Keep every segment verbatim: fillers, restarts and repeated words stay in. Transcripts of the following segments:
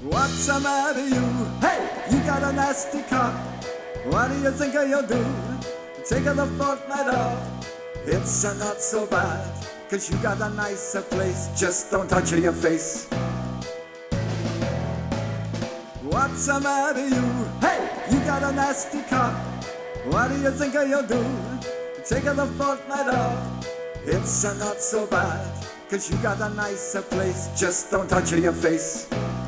What's the matter you? Hey, you got a nasty cock. What do you think you'll do? Taking the fortnight off. It's a not so bad, cause you got a nicer place. Just don't touch your face. What's the matter you? Hey, you got a nasty cock. What do you think you'll do? Taking the fortnight off. It's a not so bad, cause you got a nicer place. Just don't touch your face.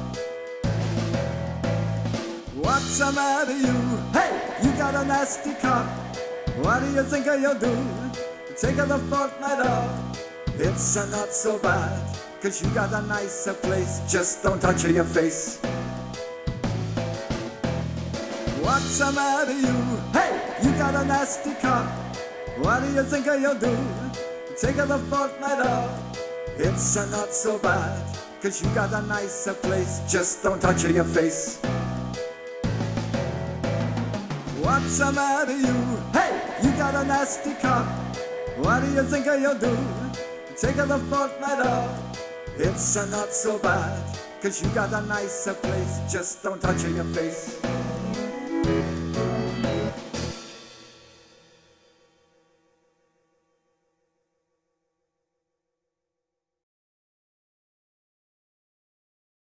What's the matter you? Hey, you got a nasty cock. What do you think you'll do? Taking the fortnight off. It's a not so bad, cause you got a nicer place. Just don't touch your face. What's the matter you? Hey, you got a nasty cock. What do you think you'll do? Taking the fortnight off. It's a not so bad, cause you got a nicer place. Just don't touch your face. What's the matter you? Hey, you got a nasty cock. What do you think you'll do? Taking the fortnight off. It's a not so bad, cause you got a nicer place. Just don't touch your face.